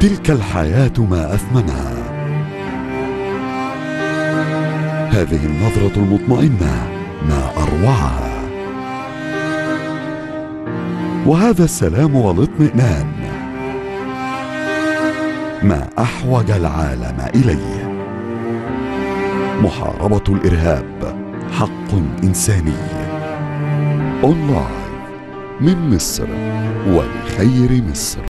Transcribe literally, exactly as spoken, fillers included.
تلك الحياة ما أثمنها، هذه النظرة المطمئنة ما أروعها، وهذا السلام والاطمئنان ما أحوج العالم إليه. محاربة الإرهاب حق إنساني. أونلاين من مصر ولخير مصر.